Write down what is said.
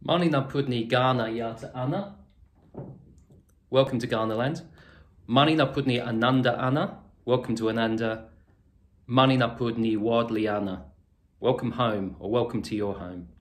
Manina Pudni Ghana Yata Anna. Welcome to Ghana land. Manina Pudni Ananda Anna. Welcome to Ananda. Manina Pudni Wadli Anna. Welcome home, or welcome to your home.